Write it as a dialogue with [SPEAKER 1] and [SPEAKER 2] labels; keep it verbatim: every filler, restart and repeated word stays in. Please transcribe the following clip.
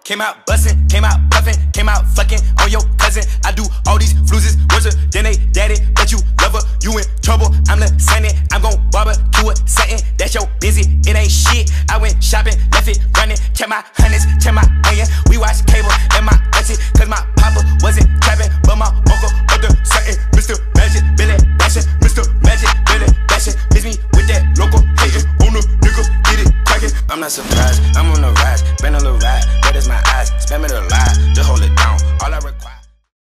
[SPEAKER 1] Came out bustin', came out puffin', came out fucking on your cousin. I do all these fluezes worse than they daddy, but you love her, you in trouble. I'm the sunny, I'm gon' barbecue a satin. That's your busy, it ain't shit. I went shopping, left it running, kept my hundreds, kept my onion. We watch cable and my auntie